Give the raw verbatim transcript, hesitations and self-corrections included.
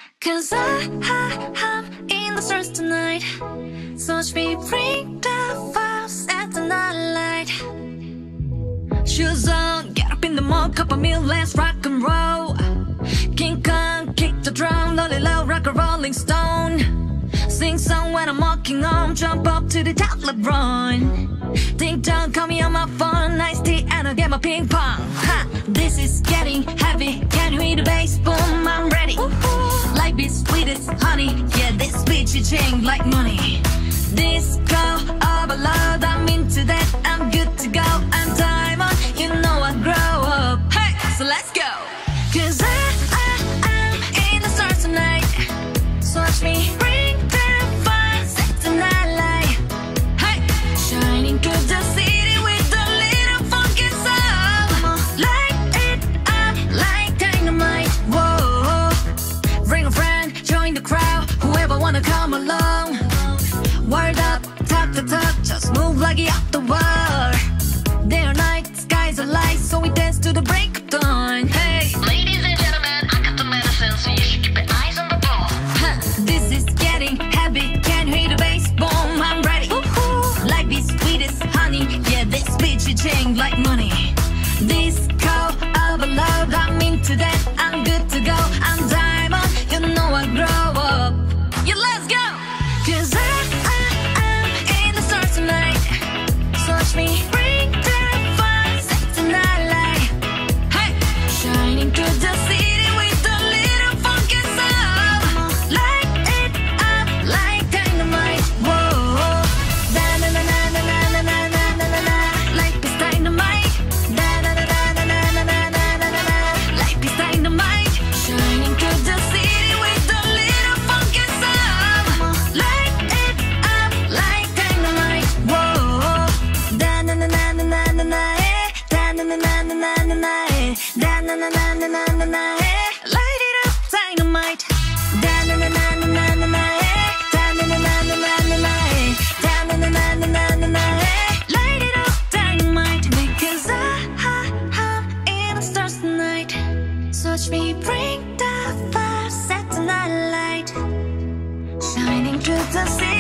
Cause I, I, I'm in the stars tonight. So watch me bring the fires at the night light. Shoes on, get up in the mall, cup of milk, let's rock and roll. King Kong, kick the drum, lolly low, rock a rolling stone. Sing song when I'm walking home, jump up to the top, LeBron. Ding dong, call me on my phone, nice tea and I'll get my ping pong. Ha! This is getting heavy, can you hear the bass boom? I'm ready. Life is sweet as honey, yeah, this beat you change like money. Disco of a love, I'm into that, I'm good to go. I'm diamond, you know I grow up. Hey, so let's go. Cause I, I, I'm in the stars tonight. So watch me bring the fire, set the night light. Hey, shining through the city with a little funky soul. Light it up like dynamite. Whoa, bring a friend, join the crowd. Whoever wanna come along. Word up, talk to talk, just move like you're off the wall. Day or night, skies are light, so we dance to the break of dawn. Hey, ladies and gentlemen, I got the medicine, so you should keep your eyes on the ball. Huh, this is getting heavy, can you hear the bass boom? I'm ready. Ooh, life is sweet as honey, yeah, this beat you change like money. Disco of a love, I'm into that, I'm good to go. I'm diamond, you know I grow up. Yeah, let's go. Cause I, I, I'm in the stars tonight. So watch me bring the fire, set the night light. Hey, shining through the city with a little funky soul. Light it up like dynamite. Whoa, da na na na na na na na na na na. Life is dynamite. Da na na na na na na na na na na na. Life is dynamite. Shining through the city with a little funky soul. Light it up like dynamite. Whoa, da na na na na na na na. Da na na na na na na na. Da na na na na na na na. Light it up, dynamite. Da na na na na na na na. Da na na na na na na na. Da na na na na na na na. Light it up, dynamite. Because I, I, I'm in the stars tonight. So watch me bring the fire, set the night light. Shining through the city.